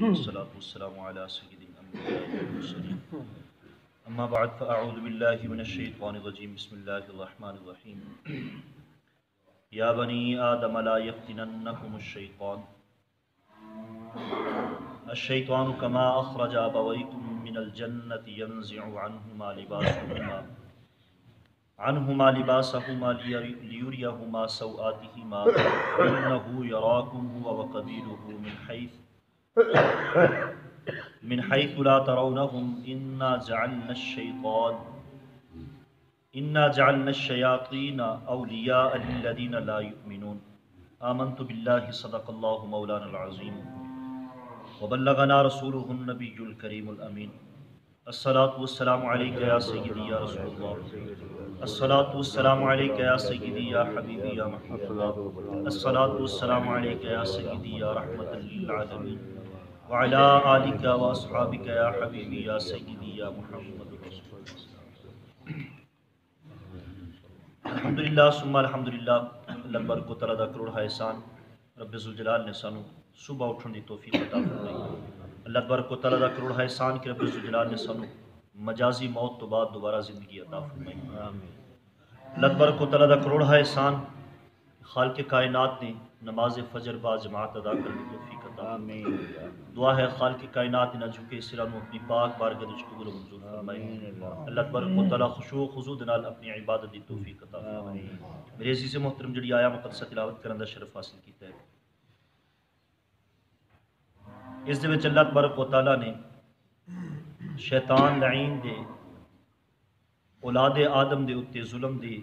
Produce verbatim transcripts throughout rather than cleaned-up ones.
والصلاة والسلام على سيد الأنبياء والمرسلين أما بعد فأعوذ بالله من الشيطان الرجيم بسم الله الرحمن الرحيم يا بني آدم لا يفتننكم الشيطان الشيطان كما أخرج أبويكم من الجنة ينزع عنهما لباسهما عنهما لباسهما ليريهما سوآتهما إنه يراكم هو وقبيله من حيث من حيث لا ترونهم إنا جعلنا الشيطان إنا جعلنا الشياطين أولياء للذين لا يؤمنون آمنت بالله صدق الله مولانا العظيم وبلغنا رسوله النبي الكريم الأمين الصلاة والسلام عليك يا سيدي يا رسول الله الصلاة والسلام عليك يا سيدي يا حبيبي يا محمد الصلاة والسلام عليك يا سيدي يا رحمة للعالمين وعلى آلك وأصحابك يا حبيبي يا سيدي يا محمد الحمدللہ ثم الحمدللہ اللہ تبارک و تعالیٰ دا کروڑ احسان رب ذوالجلال نے سانو صبح اٹھن دی توفیق عطا فرمائی اللہ تبارک و تعالیٰ دا کروڑ احسان کہ رب ذوالجلال نے سانو مجازی موت تو بعد دوبارہ زندگی عطا فرمائی اللہ تبارک و تعالیٰ دا کروڑ احسان خالق کائنات نے نماز فجر با جماعت ادا کرنے کی توفیق عطا فرمائی دعا ہے خالق کائنات نہ جھکے سرا نو اپنی پاک بارگاہ وچ قبول و منظور فرمائے اللہ تبارک و تعالیٰ خشوع و خضوع دے نال اپنی عبادت دی توفیق عطا فرمائے میرے عزیز محترم جڑی آیا مقدسہ تلاوت کرن دا شرف حاصل کیتا ہے اس دے وچ اللہ تبارک و تعالیٰ نے شیطان لعین دے اولاد آدم دے اتے ظلم دے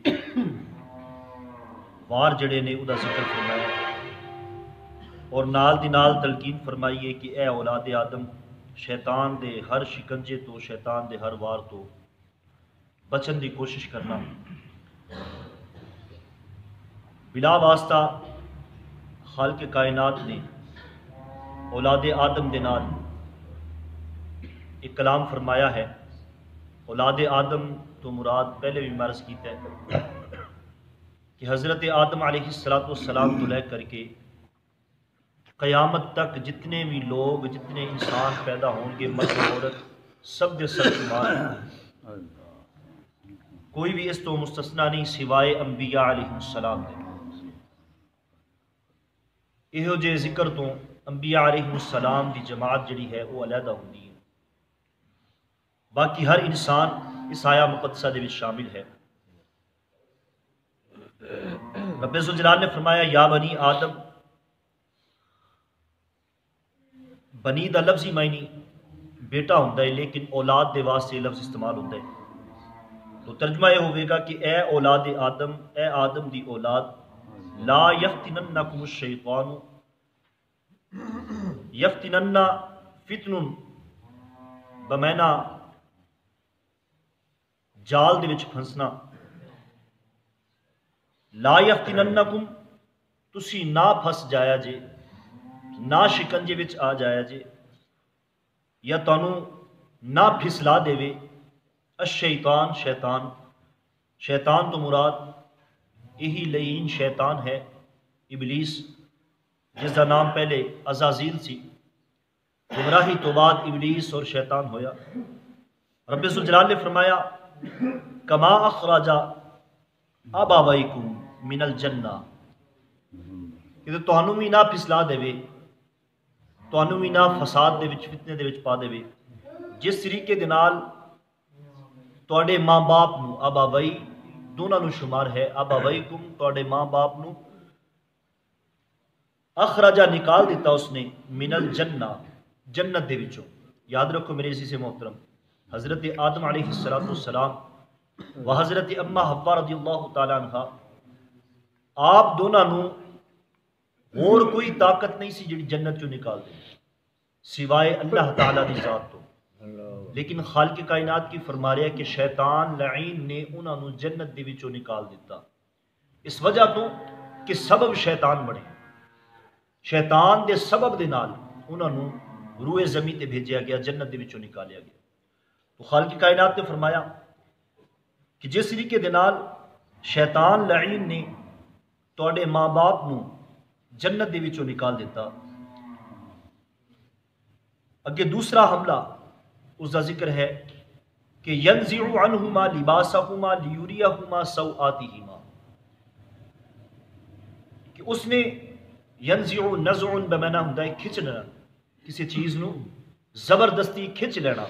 وار جڑے نے او دا ذکر فرمایا اور نال دی نال تلقین فرمائیے کہ اے اولاد آدم شیطان دے ہر شکنجے تو شیطان دے ہر وار تو بچن دی کوشش کرنا بلا واسطہ خالق کائنات نے اولاد آدم دے نال ایک کلام فرمایا ہے اولاد آدم تو مراد پہلے بھی مرض کیتا ہے کہ حضرت آدم علیہ السلام تو لے کر کے قیامت تک جتنے بھی لوگ جتنے انسان پیدا ہوں گے مرد عورت سب دے سب ایمان کوئی بھی اس تو مستثنی نہیں سوائے انبیاء علیہ السلام دے یہو جے ذکر تو انبیاء علیہ السلام دی جماعت جڑی ہے وہ علیحدہ ہوندی ہے باقی ہر انسان اس آیا مقدسہ دے وچ شامل ہے رب ذوالجلال نے فرمایا یا بنی آدم بنی دا لفظی معنی بیٹا ہوتا ہے لیکن اولاد دے واسطے لفظ استعمال ہوتا ہے تو ترجمہ یہ ہوئے گا کہ اے اولاد آدم اے آدم دی اولاد لا یفتننکم الشیطان یفتنن فتن بمعنی جال دے وچ پھنسنا لا یفتننکم تسی نہ پھس جایا جے نہ شکنجے وچ آ جایا جے یا تانوں نہ پھسلا دے وے الشیطان شیطان شیطان تو مراد یہی لعین شیطان ہے ابلیس جس کا نام پہلے عزازیل سی گمراہی تو بعد ابلیس اور شیطان ہویا رب ذوالجلال نے فرمایا کما اخرج ابویکم من الجنہ کہ تانوں بھی نہ پھسلا دے وے تانوں بھی نہ فساد دے وچ فتنے دے وچ پا دے وے جس طریقے دے نال تواڈے ماں باپ نو اباوئی دونوں نو شمار ہے ابویکم تواڈے ماں باپ نو اخرجا نکال دیتا اس نے من الجنہ جنت دے وچوں یاد رکھو میرے عزیز محترم حضرت آدم علیہ السلام و حضرت اما حوا رضی اللہ تعالی عنہ آپ دونوں نو اور کوئی طاقت نہیں سی جڑی جنت چوں نکال دے سوائے اللہ تعالیٰ دی ذات تو لیکن خالق کائنات کی فرما رہا ہے کہ شیطان لعین نے انہوں نے جنت دے وچوں نکال دیتا اس وجہ تو کہ سبب شیطان بنے شیطان دے سبب دے نال انہوں نے روئے زمین تے بھیجیا گیا جنت دے وچوں نکالیا گیا تو خالق کائنات نے فرمایا کہ جس طریقے دے نال شیطان لعین نے تواڈے ماں باپ نو جنت دے وچوں نکال دیتا اگے دوسرا حملہ اس کا ذکر ہے کہ ینزع عنہما لباسہما لیریہما سوآتہما، کہ اس نے ینزع نزع بمعنی ہوندا ہے کھچنا، کسی چیز نو زبردستی کھچ لینا۔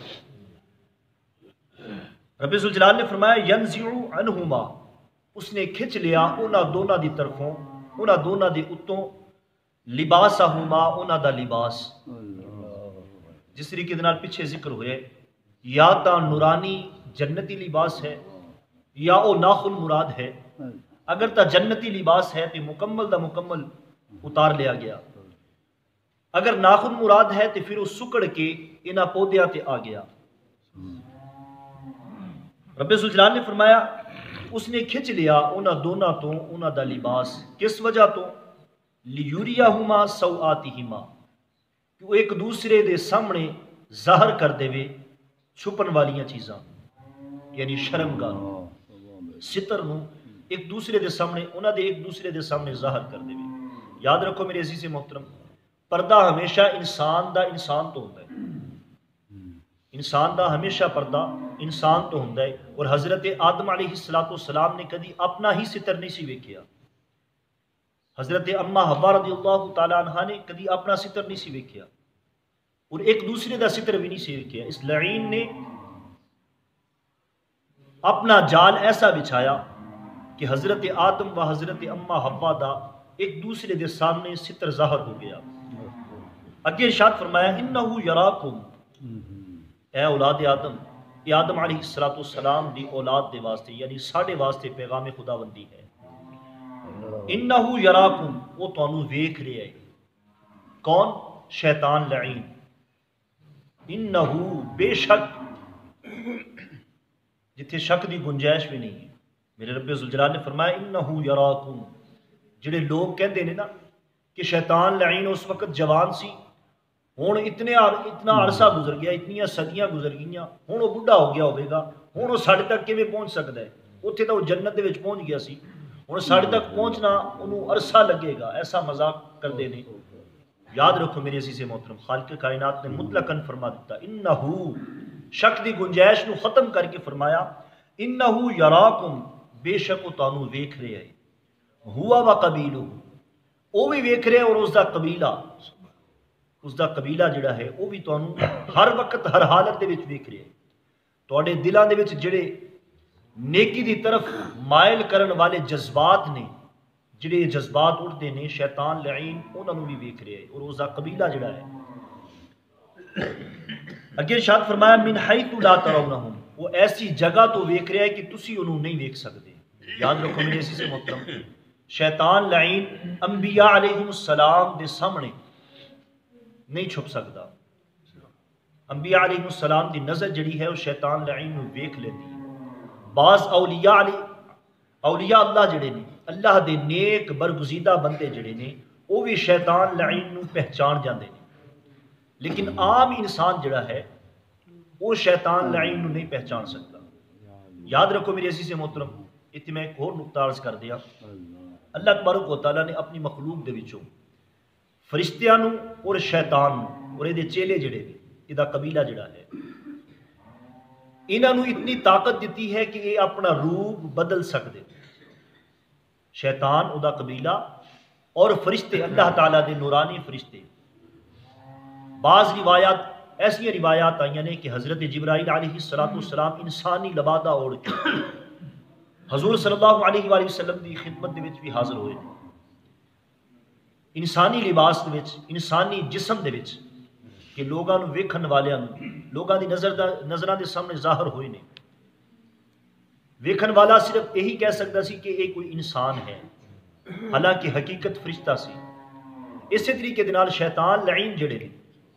رب ذوالجلال نے فرمایا ینزع عنہما، اس نے کھچ لیا انہاں دونوں دی طرفوں، انہاں دونوں دے اتوں، لباسہما انہاں دا لباس، جس طریقے دے نال پیچھے ذکر ہوئے یا تا نورانی جنتی لباس ہے یا او ناخن مراد ہے۔ اگر تا جنتی لباس ہے تو مکمل دا مکمل اتار لیا گیا، اگر ناخن مراد ہے تو پھر وہ سکڑ کے انہاں پودیاں تے آ گیا۔ رب ذوالجلال نے فرمایا اس نے کھچ لیا انہاں دونوں تو انہاں دا لباس، کس وجہ تو لیوریہما سوآتہما، کہ وہ ایک دوسرے دے سامنے ظاہر کر دے وے چھپن والیاں چیزاں، یعنی شرمگاہ ستر نو ایک دوسرے دے سامنے، انہاں دے ایک دوسرے دے سامنے ظاہر کر دے وے۔ یاد رکھو میرے عزیز محترم، پردہ ہمیشہ انسان دا انسان تو ہوتا ہے، انسان دا ہمیشہ پردہ انسان تو ہوتا ہے، اور حضرت آدم علیہ السلام نے کدی اپنا ہی ستر نہیں سی ویکھیا، حضرت اما حوا رضی اللہ تعالی عنہ نے کدی اپنا ستر نہیں سی ویکھیا، اور ایک دوسرے دا ستر بھی نہیں سی ویکھیا۔ اس لعین نے اپنا جال ایسا بچھایا کہ حضرت آدم و حضرت اما حوا دا ایک دوسرے دے سامنے ستر ظاہر ہو گیا۔ اگے ارشاد فرمایا انہو یراکم، اے اولاد آدم، یہ آدم علیہ السلام دی اولاد دے واسطے یعنی ساڑھے واسطے پیغام خداوندی ہے۔ انہو یراکم، وہ تانوں ویکھ رہے ہے، کون؟ شیطان لعین۔ انہو، بے شک، جتھے شک دی گنجائش بھی نہیں ہے، میرے رب ذوالجلال نے فرمایا انہو یراکم۔ جڑے لوگ کہندے نے نا کہ شیطان لعین اس وقت جوان سی، ہوں اتنے اتنا عرصہ گزر گیا، اتنی صدیاں گزر گئیاں، ہوں وہ بڑھا ہو گیا ہوئے گا، ہوں وہ ساڑھے تک کیویں پہنچ سکتا ہے؟ اتنے تو وہ جنت دے وچ پہنچ گیا سی، ہوں ساڑھے تک پہنچنا انہوں عرصہ لگے گا، ایسا مذاق کر دے نہیں۔ یاد رکھو میرے عزیز محترم، خالق کائنات نے مطلقاً فرما دیتا انہو، شک دی گنجائش نو ختم کر کے فرمایا انہو یراکم، بے شک وہ تانوں ویکھ رہے ہے، ہوا و قبیلہ، وہ بھی ویکھ رہے اور اس دا قبیلہ، اس دا قبیلہ جڑا ہے وہ بھی تانوں ہر وقت ہر حالت دے وچ ویکھ رہے، تواڈے دلاں دے وچ جڑے نیکی دی طرف مائل کرن والے جذبات نے، جڑے جذبات اٹھتے ہیں، شیطان لعین انہاں نوں بھی ویکھ رہے اور اس دا قبیلہ جڑا ہے۔ اگے ارشاد فرمایا من حیث لا ترونہم، وہ ایسی جگہ تو ویکھ رہا ہے کہ تسی انہوں نہیں ویکھ سکتے۔ یاد رکھو میرے عزیز محترم، شیطان لعین انبیاء علیہ السلام دے سامنے نہیں چھپ سکتا، انبیاء علیہ السلام دی نظر جڑی ہے وہ شیطان لعین نو ویکھ لیتی ہے۔ بعض اولیاء علی اولیاء اللہ جڑے نے، اللہ دے نیک برگزیدہ بندے جڑے نے، وہ بھی شیطان لعین نو پہچان جاندے نے، لیکن عام انسان جڑا ہے وہ شیطان لعین نو نہیں پہچان سکتا۔ یاد رکھو میرے عزیز محترم، اتنے میں ایک اور نقطہ عرض کر دیا، اللہ تبارک و تعالیٰ نے اپنی مخلوق دے وچوں فرشتیاں نو اور شیطان نو اور یہ چیلے جڑے نے، یہ قبیلہ جڑا ہے، انہاں نو اتنی طاقت دیتی ہے کہ یہ اپنا روپ بدل سکتے، شیطان او دا قبیلہ اور فرشتے اللہ تعالیٰ دے نورانی فرشتے۔ بعض روایات ایسی روایات آئیں نے کہ حضرت جبرائیل علیہ السلام انسانی لبادہ اوڑھ کے حضور صلی اللہ علیہ وآلہ وسلم دی خدمت دے وچ بھی حاضر ہوئے، انسانی لباس دے وچ، انسانی جسم دے وچ، کہ لوگاں نو ویکھن والیاں نو لوگاں دی نظر دا نظراں دے سامنے ظاہر ہوئے نے۔ ویکھن والا صرف یہی کہہ سکتا سی کہ یہ کوئی انسان ہے، حالانکہ حقیقت فرشتہ سی۔ اسی طریقے دے نال شیطان لعین جڑے نے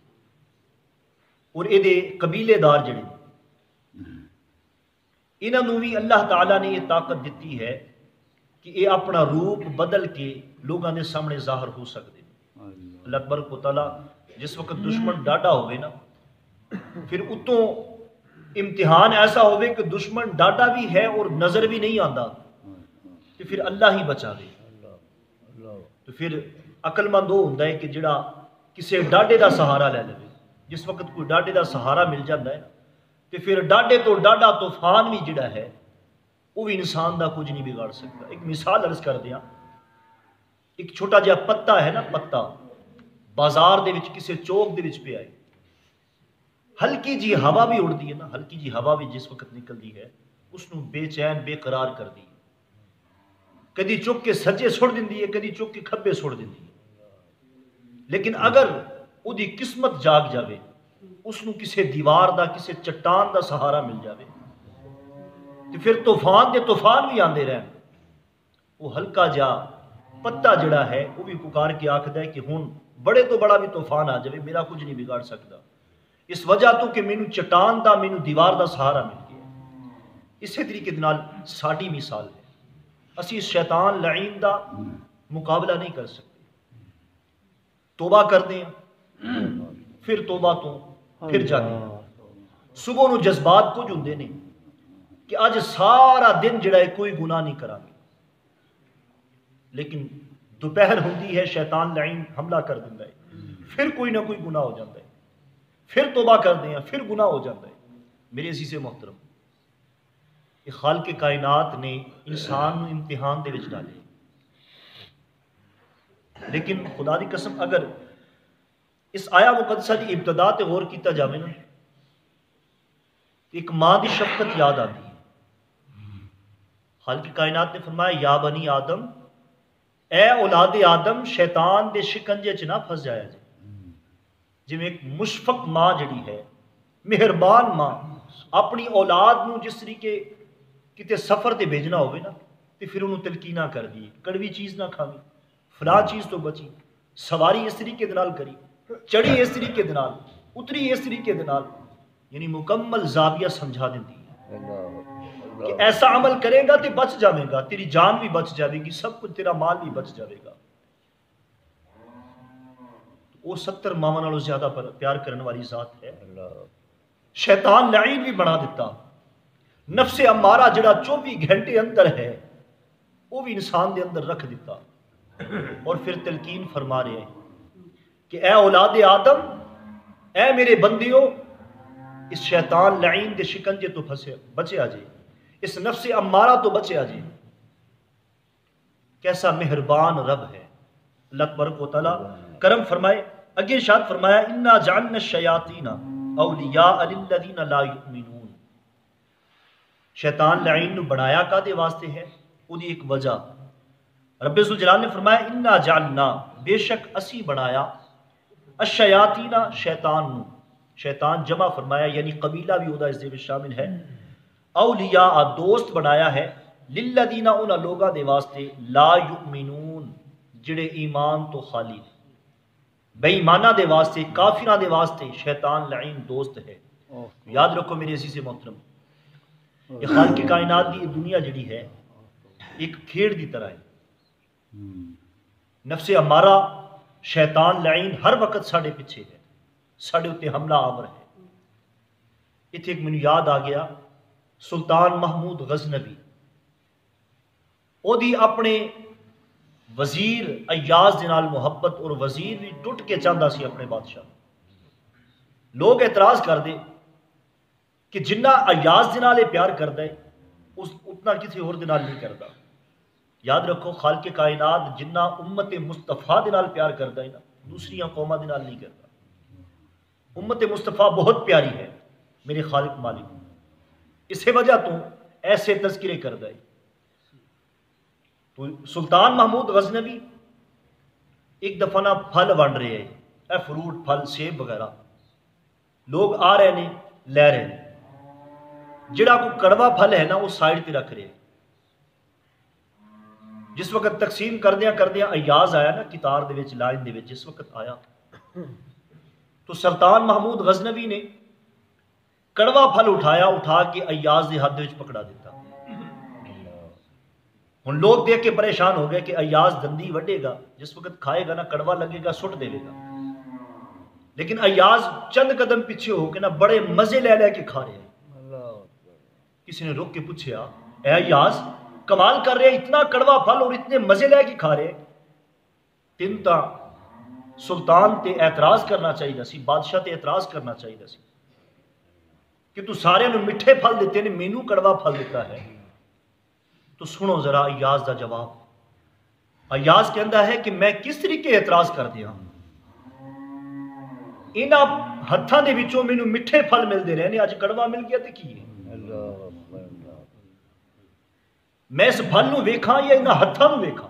اور یہ قبیلے دار جڑے انہاں نو بھی اللہ تعالیٰ نے یہ طاقت دیتی ہے کہ یہ اپنا روپ بدل کے لوگاں دے سامنے ظاہر ہو سکتے ہیں۔ اللہ تبارک و تعالیٰ جس وقت دشمن ڈاڈا ہوئے نا، پھر اتوں امتحان ایسا ہوئے کہ دشمن ڈاڈا بھی ہے اور نظر بھی نہیں آندا، تو پھر اللہ ہی بچا دے۔ تو پھر عقل مند وہ ہوندا ہے کہ جڑا کسے ڈاڈے دا سہارا لے لے، جس وقت کوئی ڈاڈے دا سہارا مل جاتا ہے تو پھر ڈاڈے تو ڈاڈا طوفان بھی جڑا ہے وہ بھی انسان دا کچھ نہیں بگاڑ سکتا. ایک مثال عرض کر دیا، ایک چھوٹا جہا پتا ہے نا، پتا بازار دے وچ کسے چوک دے وچ پہ آئے، ہلکی جی ہوا بھی اڑتی ہے نا، ہلکی جی ہوا بھی جس وقت نکلتی ہے اس نو بے چین بے قرار کر دی، کدی چک کے سجے سڑ دیندی ہے، کدی چک کے کھبے سڑ دیندی ہے. لیکن اگر وہ دی قسمت جاگ جاوے، اس نو کسے دیوار دا کسے چٹان دا سہارا مل جاوے تو پھر طوفان دے طوفان بھی آندے رہن، وہ ہلکا جا پتا جڑا ہے وہ بھی پکار کے آکھدا ہے کہ ہن بڑے تو بڑا بھی طوفان آ جاوے میرا کچھ نہیں بگاڑ سکتا، اس وجہ تو کہ مینوں چٹان دا مینوں دیوار دا سہارا مل گیا. اسی طریقے نال ساڈی مثال ہے، اسی شیطان لعین دا مقابلہ نہیں کر سکتے. توبہ کرتے ہیں پھر توبہ تو پھر جاتے ہیں. صبح نو جذبات کچھ ہوندے نے کہ اج سارا دن جڑا ہے کوئی گناہ نہیں کرا گے، لیکن دوپہر ہوندی ہے شیطان لعین حملہ کر دیندا ہے، پھر کوئی نہ کوئی گناہ ہو جاتا ہے، پھر توبہ کرتے ہیں پھر گناہ ہو جاتا ہے. میرے عزیز محترم، یہ خالق کائنات نے انسان نو امتحان دے وچ ڈالے، لیکن خدا دی قسم اگر اس آیا مقدسہ دی ابتدا تے غور کیتا جاوے نا، ایک ماں دی شفقت یاد آتی ہے. خالق کائنات نے فرمایا یا بنی آدم، اے اولاد آدم شیطان دے شکنجے چ نہ پھنس جایا جائے. جی ایک مشفق ماں جڑی ہے، مہربان ماں اپنی اولاد نو جس طریقے کتے سفر تے بھیجنا ہوئے نا تے پھر انہوں تلقینہ کر دی، کڑوی چیز نہ کھاوی، فلاں چیز تو بچی، سواری اس طریقے دے نال کری، چڑھی اس طریقے دے نال، اتری اس طریقے دے نال، یعنی مکمل زاویہ سمجھا دیتی ہے کہ ایسا عمل کرے گا تے بچ جاوے گا، تیری جان بھی بچ جاوے گی، سب کچھ تیرا مال بھی بچ جاوے گا. وہ ستر ماواں نالوں زیادہ پیار کرنے والی ذات ہے. شیطان لعین بھی بنا دیتا، نفس امارہ جڑا چوبی گھنٹے اندر ہے وہ بھی انسان دے اندر رکھ دیتا، اور پھر تلقین فرما رہے ہیں کہ اے اولاد آدم، اے میرے بندیوں، اس شیطان لعین دے شکنجے تو پھنسے بچے آ جائے، اس نفس امارہ تو بچے آ جائے. کیسا مہربان رب ہے اللہ تبارک و تعالیٰ، کرم فرمائے. اگے ارشاد فرمایا انا جعلنا الشیاطین اولیاء للذین لا یؤمنون. شیطان لعین نو بنایا کادے واسطے ہے؟ وہ دی ایک وجہ رب ذوالجلال نے فرمایا انا جعلنا، بے شک اسی بنایا، الشیاطین شیطان نو، شیطان جمع فرمایا یعنی قبیلہ بھی ادا اس دے شامل ہے، اولیاء دوست بنایا ہے، للذین ان لوگاں دے واسطے، لا یؤمنون جڑے ایمان تو خالی نے، بے ایمانہ دے واسطے، کافرہ دے واسطے شیطان لعین دوست ہے. یاد رکھو میرے عزیز محترم، یہ خالق کائنات دی دنیا جڑی ہے ایک کھیڑ دی طرح ہے. نفس امارہ شیطان لعین ہر وقت ساڑھے پیچھے ہے، ساڑھے اتے حملہ آور ہے. اتھے ایک منو یاد آ گیا سلطان محمود غزنوی، او دی اپنے وزیر ایاز دے نال محبت، اور وزیر بھی ٹوٹ کے چاہتا سی اپنے بادشاہ. لوگ اعتراض کر دے کہ جنہ ایاز دے نال پیار کردا ہے اس اتنا کسی اور دے نال نہیں کردا. یاد رکھو خالق کائنات جنہ امت مصطفیٰ دے نال پیار کردا ہے نا، دوسری قوماں دے نال نہیں کردا. امت مصطفیٰ بہت پیاری ہے میرے خالق مالک، اسی وجہ تو ایسے تذکرے کردا ہے. تو سلطان محمود غزنوی ایک دفعہ نہ پھل ونڈ رہے ہیں، اے فروٹ پھل سیب وغیرہ، لوگ آ رہے ہیں لے رہے ہیں، جڑا کو کڑوا پھل ہے نا وہ سائڈ تے رکھ رہے ہیں. جس وقت تقسیم کردیاں کردیاں ایاز آیا نا کتار دے وچ لائن دے وچ، جس وقت آیا تو سلطان محمود غزنوی نے کڑوا پھل اٹھایا، اٹھا کے ایاز دے ہاتھ وچ پکڑا دیتا. ہن لوگ دیکھ کے پریشان ہو گئے کہ ایاز دندی وڈے گا، جس وقت کھائے گا نا کڑوا لگے گا سٹ دے گا. لیکن ایاز چند قدم پیچھے ہو کے نا بڑے مزے لے لے کے کھا رہے ہیں. کسی نے رک کے پوچھا اے ایاز کمال کر رہے ہیں، اتنا کڑوا پھل اور اتنے مزے لے کے کھا رہے ہیں. تین تا سلطان تے اعتراض کرنا چاہیے سی، بادشاہ تے اعتراض کرنا چاہیے سی کہ تو سارے نو میٹھے پھل دیتے نے، مینو کڑوا پھل دیتا ہے۔ تو سنو ذرا ایاز دا جواب۔ ایاز کہندا ہے کہ میں کس طریقے اعتراض کر دیا، انہاں ہتھاں دے وچوں مینوں میٹھے پھل ملدے رہے نے، اج کڑوا مل گیا تے کی ہے؟ میں اس پھل نو ویکھاں یا انہاں ہتھاں نو ویکھاں؟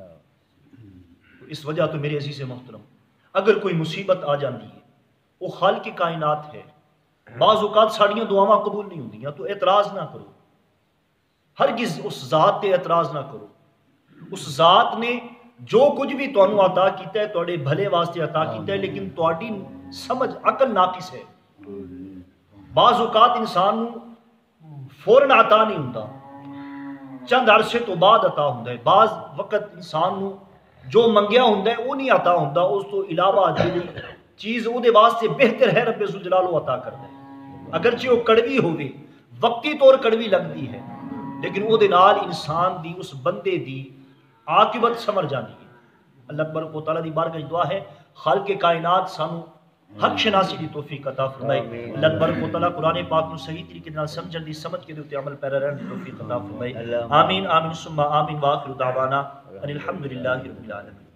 اس وجہ تو میرے عزیز محترم، اگر کوئی مصیبت آ جاندی ہے، وہ خالق کائنات ہے، بعض اوقات ساڑیاں دعاواں قبول نہیں ہوندیاں، تو اعتراض نہ کرو، ہرگز اس ذات تے اعتراض نہ کرو۔ اس ذات نے جو کچھ بھی تانوں عطا کیتا ہے تواڈے بھلے واسطے عطا کیتا ہے، لیکن تواڈی سمجھ عقل ناقص ہے۔ بعض اوقات انسان نو فوراً عطا نہیں ہوندا، چند عرصے تو بعد عطا ہوندا ہے۔ بعض وقت انسان نو جو منگیا ہوندا ہے وہ نہیں عطا ہوندا، اس تو علاوہ جڑی چیز وہ دے واسطے بہتر ہے رب ذوالجلال وہ عطا کردا ہے، اگرچہ وہ کڑوی ہوے، وقتی طور کڑوی لگدی ہے، لیکن وہ دے نال انسان دی، اس بندے دی عاقبت سمر جاندی ہے۔ اللہ تبارک و تعالیٰ دی بارگاہ دعا ہے خالق کائنات سانو حق شناسی دی توفیق عطا فرمائے۔ اللہ تبارک و تعالیٰ قرآن پاک نو صحیح طریقے نال سمجھن دی، سمجھ کے دے عمل پیرا رہن دی توفیق عطا فرمائے۔ آمین آمین ثم آمین، وآخر دعوانا ان الحمد للہ رب العالمین۔